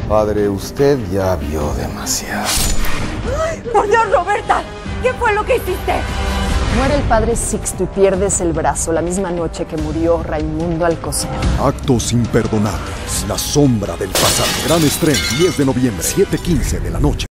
Padre, usted ya vio demasiado. ¡Ay, por Dios, Roberta! ¿Qué fue lo que hiciste? Muere el padre Sixto y pierdes el brazo la misma noche que murió Raimundo Alcocer. Actos imperdonables. La sombra del pasado. Gran estreno, 10 de noviembre, 7:15 de la noche.